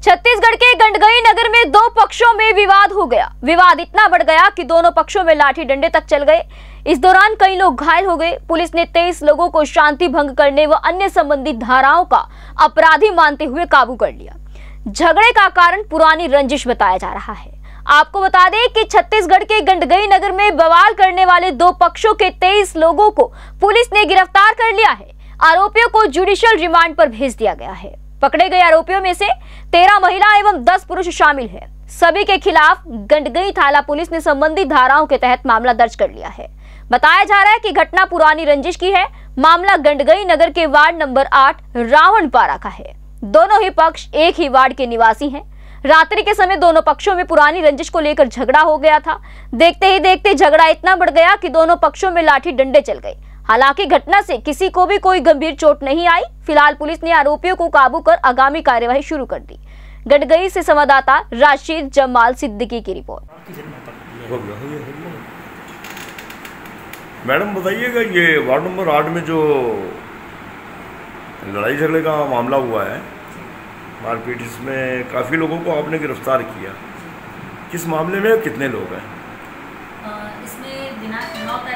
छत्तीसगढ़ के गंडगई नगर में दो पक्षों में विवाद हो गया। विवाद इतना बढ़ गया कि दोनों पक्षों में लाठी डंडे तक चल गए। इस दौरान कई लोग घायल हो गए। पुलिस ने 23 लोगों को शांति भंग करने व अन्य संबंधित धाराओं का अपराधी मानते हुए काबू कर लिया। झगड़े का कारण पुरानी रंजिश बताया जा रहा है। आपको बता दें कि छत्तीसगढ़ के गंडगई नगर में बवाल करने वाले दो पक्षों के 23 लोगों को पुलिस ने गिरफ्तार कर लिया है। आरोपियों को जुडिशियल रिमांड पर भेज दिया गया है। पकड़े गए आरोपियों में से 13 महिला एवं 10 पुरुष शामिल हैं। सभी के खिलाफ गंडगई थाना पुलिस ने संबंधित धाराओं के तहत मामला दर्ज कर लिया है। बताया जा रहा है कि घटना पुरानी रंजिश की है। मामला गंडगई नगर के वार्ड नंबर 8 रावणपारा का है। दोनों ही पक्ष एक ही वार्ड के निवासी हैं। रात्रि के समय दोनों पक्षों में पुरानी रंजिश को लेकर झगड़ा हो गया था। देखते ही देखते झगड़ा इतना बढ़ गया कि दोनों पक्षों में लाठी डंडे चल गए। हालांकि घटना से किसी को भी कोई गंभीर चोट नहीं आई। फिलहाल पुलिस ने आरोपियों को काबू कर आगामी कार्यवाही शुरू कर दी। गंडगई से संवाददाता राशिद जमाल सिद्दीकी की रिपोर्ट। मैडम बताइएगा, ये वार्ड नंबर 8 में जो लड़ाई झगड़े का मामला हुआ है, मारपीट, इसमें काफ़ी लोगों को आपने गिरफ्तार किया, किस मामले में कितने लोग हैं? इसमें दिनांक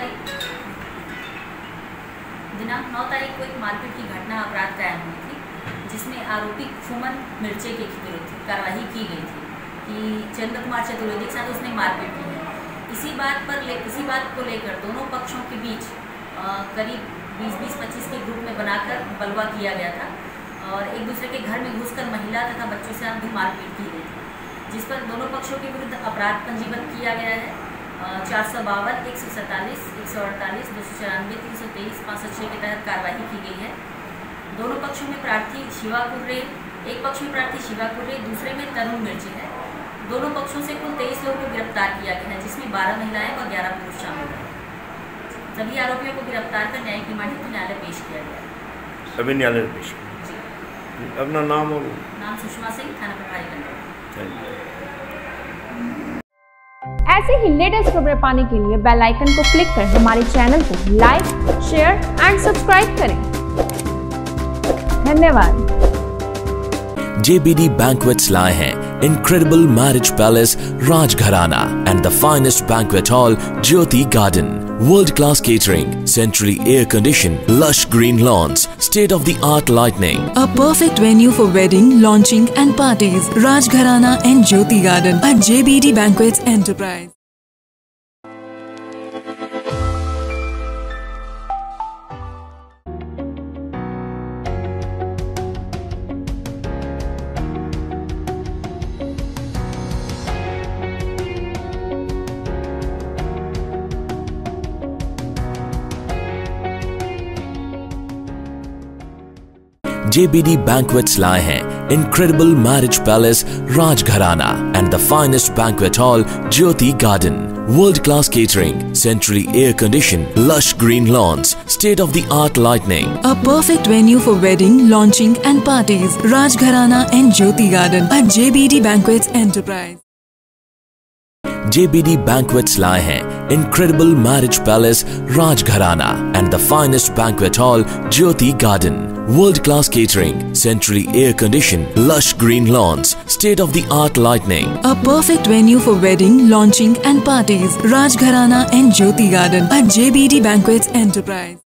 9 तारीख को एक मारपीट की घटना अपराध कायम हुई थी, जिसमें आरोपी फुमन मिर्चे के विरुद्ध कार्रवाई की गई थी कि चंद्र कुमार चतुर्वेदी के साथ उसने मारपीट की है। इसी बात को लेकर दोनों पक्षों के बीच करीब 20-25 के ग्रुप में बनाकर बलवा किया गया था और एक दूसरे के घर में घुसकर महिला तथा बच्चों से भी मारपीट की गई थी, जिस पर दोनों पक्षों के विरुद्ध अपराध पंजीबद्ध किया गया है। 452, 147, 148, 294, 323, 506 के तहत कार्रवाई की गई है। दोनों पक्षों में प्रार्थी शिवा कुर्रे, एक पक्ष में प्रार्थी शिवा कुर्रे, दूसरे में तरुण मिर्ची है। दोनों पक्षों से कुल 23 लोगों को गिरफ्तार किया गया है, जिसमें 12 महिलाएं व 11 पुरुष शामिल हैं। सभी आरोपियों को गिरफ्तार कर न्यायिक रिमांड हेतु न्यायालय पेश किया गया। सभी न्यायालय पेश किया। अपना नाम और नाम सुषमा सिंह, थाना प्रभारी गंडगई। ऐसे ही लेटेस्ट खबरें पाने के लिए बेल आइकन को क्लिक कर हमारे चैनल को लाइक, शेयर एंड सब्सक्राइब करें। धन्यवाद। JBD Banquets लाए हैं incredible marriage palace Rajgharana and the finest banquet hall Jyoti Garden. World-class catering, centrally air-conditioned, lush green lawns, state-of-the-art lighting. A perfect venue for wedding, launching and parties. Rajgharana and Jyoti Garden at JBD Banquets Enterprise. JBD Banquets लाए हैं incredible marriage palace Rajgharana and the finest banquet hall Jyoti Garden. World-class catering, centrally air-conditioned, lush green lawns, state-of-the-art lighting. A perfect venue for wedding, launching and parties. Rajgharana and Jyoti Garden at JBD Banquets Enterprise. JBD Banquets लाए हैं incredible marriage palace Rajgharana and the finest banquet hall Jyoti Garden. World-class catering, centrally air-conditioned, lush green lawns, state-of-the-art lighting. A perfect venue for wedding, launching and parties. Rajgharana and Jyoti Garden at JBD Banquets Enterprise.